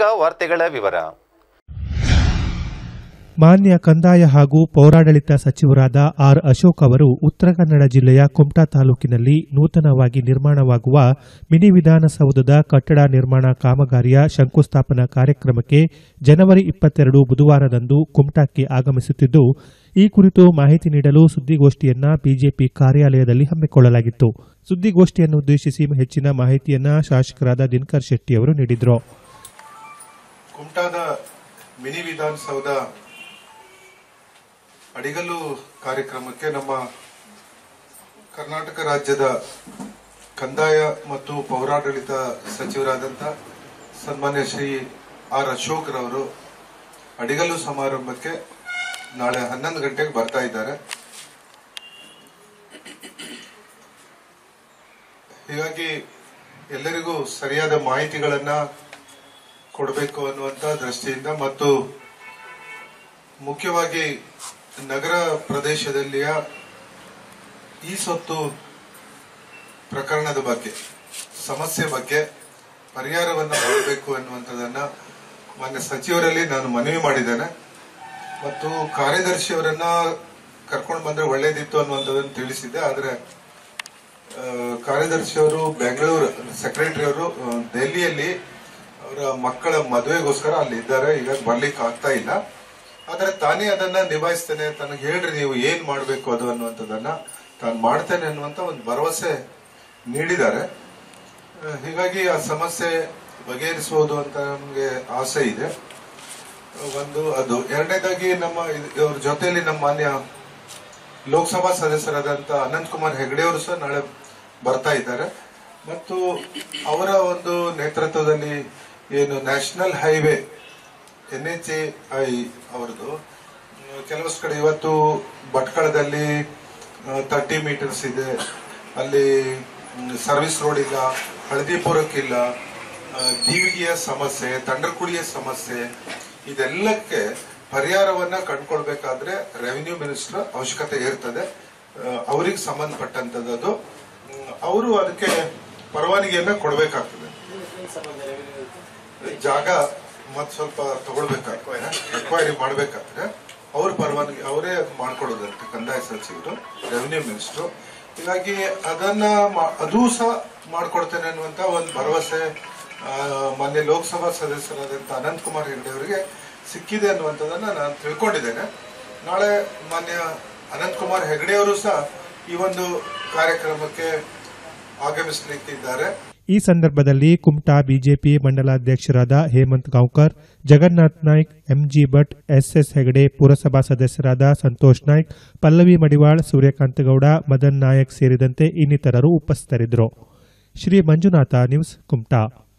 ಈಗ ವಾರ್ತೆಗಳ ವಿವರ. ಮಾನ್ಯ ಕಂದಾಯ ಹಾಗೂ ಪೌರಾಡಳಿತ ಸಚಿವರಾದ ಆರ್ ಅಶೋಕ್ ಅವರು ಉತ್ತರ ಕನ್ನಡ ಜಿಲ್ಲೆಯ ಕುಮಟಾ ತಾಲೂಕಿನಲ್ಲಿ ನೂತನವಾಗಿ ನಿರ್ಮಾಣವಾಗುವ ಮಿನಿ ವಿಧಾನಸೌಧದ ಕಟ್ಟಡ ನಿರ್ಮಾಣ ಕಾಮಗಾರಿಯ ಶಂಕುಸ್ಥಾಪನಾ ಕಾರ್ಯಕ್ರಮಕ್ಕೆ ಜನವರಿ 22 ಬುಧವಾರದಂದು ಕುಮಟಾಕ್ಕೆ ಆಗಮಿಸುತ್ತಿದ್ದು, ಈ ಕುರಿತು ಮಾಹಿತಿ ನೀಡಲು ಸುದ್ದಿಗೋಷ್ಠಿಯನ್ನ ಬಿಜೆಪಿ ಕಾರ್ಯಾಲಯದಲ್ಲಿ ಹಮ್ಮಿಕೊಳ್ಳಲಾಗಿತ್ತು. ಸುದ್ದಿಗೋಷ್ಠಿಯನ್ನುದ್ದೇಶಿಸಿ ಹೆಚ್ಚಿನ ಮಾಹಿತಿಯನ್ನ ಶಾಸಕರಾದ ದಿನಕರ್ ಶೆಟ್ಟಿ ಅವರು ನೀಡಿದರು. ಕುಮಟಾದ ಮಿನಿ ವಿಧಾನಸೌಧ ಅಡಿಗಲ್ಲು ಕಾರ್ಯಕ್ರಮಕ್ಕೆ ನಮ್ಮ ಕರ್ನಾಟಕ ರಾಜ್ಯದ ಕಂದಾಯ ಮತ್ತು ಪೌರಾಡಳಿತ ಸಚಿವರಾದಂಥ ಸನ್ಮಾನ್ಯ ಶ್ರೀ ಆರ್ ಅಶೋಕ್ ರವರು ಅಡಿಗಲ್ಲು ಸಮಾರಂಭಕ್ಕೆ ನಾಳೆ 11 ಗಂಟೆಗೆ ಬರ್ತಾ ಇದ್ದಾರೆ. ಹೀಗಾಗಿ ಎಲ್ಲರಿಗೂ ಸರಿಯಾದ ಮಾಹಿತಿಗಳನ್ನ ಕೊಡಬೇಕು ಅನ್ನುವಂತ ದೃಷ್ಟಿಯಿಂದ ಮತ್ತು ಮುಖ್ಯವಾಗಿ ನಗರ ಪ್ರದೇಶದಲ್ಲಿಯ ಈ ಸೊತ್ತು ಪ್ರಕರಣದ ಬಗ್ಗೆ, ಸಮಸ್ಯೆ ಬಗ್ಗೆ ಪರಿಹಾರವನ್ನು ಮಾಡಬೇಕು ಅನ್ನುವಂಥದ್ದನ್ನ ಮಾನ್ಯ ಸಚಿವರಲ್ಲಿ ನಾನು ಮನವಿ ಮಾಡಿದ್ದೇನೆ ಮತ್ತು ಕಾರ್ಯದರ್ಶಿಯವರನ್ನ ಕರ್ಕೊಂಡು ಬಂದ್ರೆ ಒಳ್ಳೇದಿತ್ತು ಅನ್ನುವಂಥದ್ದನ್ನು ತಿಳಿಸಿದ್ದೆ. ಆದರೆ ಕಾರ್ಯದರ್ಶಿಯವರು ಬೆಂಗಳೂರು, ಸೆಕ್ರೆಟರಿ ಅವರು ದೆಹಲಿಯಲ್ಲಿ ಅವರ ಮಕ್ಕಳ ಮದುವೆಗೋಸ್ಕರ ಅಲ್ಲಿ ಇದ್ದಾರೆ. ಈಗ ಬರ್ಲಿಕ್ಕೆ ಆಗ್ತಾ ಇಲ್ಲ. ಆದ್ರೆ ತಾನೇ ಅದನ್ನ ನಿಭಾಯಿಸ್ತೇನೆ, ತನಗೆ ಹೇಳ್ರಿ ನೀವು ಏನ್ ಮಾಡ್ಬೇಕು ಅದು ಅನ್ನುವಂಥದ್ದನ್ನ ತಾನು ಮಾಡ್ತೇನೆ ಅನ್ನುವಂತ ಒಂದು ಭರವಸೆ ನೀಡಿದ್ದಾರೆ. ಹೀಗಾಗಿ ಆ ಸಮಸ್ಯೆ ಬಗೆಹರಿಸುವುದು ಅಂತ ನಮ್ಗೆ ಆಸೆ ಇದೆ. ಒಂದು ಅದು. ಎರಡನೇದಾಗಿ ಇವ್ರ ಜೊತೆಯಲ್ಲಿ ನಮ್ಮ ಮಾನ್ಯ ಲೋಕಸಭಾ ಸದಸ್ಯರಾದಂತ ಅನಂತ್ ಕುಮಾರ್ ಹೆಗಡೆ ಅವರು ಸಹ ನಾಳೆ ಬರ್ತಾ ಇದ್ದಾರೆ ಮತ್ತು ಅವರ ಒಂದು ನೇತೃತ್ವದಲ್ಲಿ ಏನು ನ್ಯಾಷನಲ್ ಹೈವೇ NHAI ಅವರದು ಕೆಲವಷ್ಟು ಕಡೆ ಇವತ್ತು ಭಟ್ಕಳದಲ್ಲಿ 30 ಮೀಟರ್ಸ್ ಇದೆ, ಅಲ್ಲಿ ಸರ್ವಿಸ್ ರೋಡ್ ಇಲ್ಲ, ಹಳದಿಪುರಕ್ಕಿಲ್ಲ, ದೀವಿಗೆಯ ಸಮಸ್ಯೆ, ತಂಡ್ರಕುಳಿಯ ಸಮಸ್ಯೆ, ಇದೆಲ್ಲಕ್ಕೆ ಪರಿಹಾರವನ್ನ ಕಂಡುಕೊಳ್ಬೇಕಾದ್ರೆ ರೆವಿನ್ಯೂ ಮಿನಿಸ್ಟರ್ ಅವಶ್ಯಕತೆ ಇರ್ತದೆ. ಅವರಿಗೆ ಸಂಬಂಧಪಟ್ಟಂತದ್ದು ಅವರು ಅದಕ್ಕೆ ಪರವಾನಗಿಯನ್ನ ಕೊಡಬೇಕಾಗ್ತದೆ. ಜಾಗ ಮತ್ ಸ್ವಲ್ಪ ತಗೊಳ್ಬೇಕಾಗ್ತದೆ, ಎಕ್ವೈರಿ ಮಾಡ್ಬೇಕಾದ್ರೆ ಅವ್ರ ಪರವಾನಗಿ ಅವರೇ ಮಾಡ್ಕೊಡೋದಂತೆ ಕಂದಾಯ ಸಚಿವರು, ರೆವಿನ್ಯೂ ಮಿನಿಸ್ಟರ್. ಹೀಗಾಗಿ ಅದನ್ನ ಅದೂ ಸಹ ಮಾಡ್ಕೊಡ್ತೇನೆ ಅನ್ನುವಂತ ಒಂದು ಭರವಸೆ ಮಾನ್ಯ ಲೋಕಸಭಾ ಸದಸ್ಯರಾದಂತ ಅನಂತ್ ಕುಮಾರ್ ಹೆಗಡೆ ಅವರಿಗೆ ಸಿಕ್ಕಿದೆ ಅನ್ನುವಂಥದ್ದನ್ನ ನಾನು ತಿಳ್ಕೊಂಡಿದ್ದೇನೆ. ನಾಳೆ ಮಾನ್ಯ ಅನಂತ್ ಕುಮಾರ್ ಹೆಗಡೆ ಅವರು ಸಹ ಈ ಒಂದು ಕಾರ್ಯಕ್ರಮಕ್ಕೆ ಆಗಮಿಸಲಿಕ್ಕಿದ್ದಾರೆ. ಈ ಸಂದರ್ಭದಲ್ಲಿ ಕುಮಟಾ ಬಿಜೆಪಿ ಮಂಡಲಾಧ್ಯಕ್ಷರಾದ ಹೇಮಂತ್ ಗಾಂವ್ಕರ್, ಜಗನ್ನಾಥ್ ನಾಯ್ಕ್, ಎಂಜಿ ಭಟ್, ಎಸ್ಎಸ್ ಹೆಗಡೆ, ಪುರಸಭಾ ಸದಸ್ಯರಾದ ಸಂತೋಷ್ ನಾಯ್ಕ್, ಪಲ್ಲವಿ ಮಡಿವಾಳ್, ಸೂರ್ಯಕಾಂತ ಗೌಡ, ಮದನ್ ನಾಯಕ್ ಸೇರಿದಂತೆ ಇನ್ನಿತರರು ಉಪಸ್ಥಿತರಿದ್ದರು. ಶ್ರೀ ಮಂಜುನಾಥ ನ್ಯೂಸ್, ಕುಮಟಾ.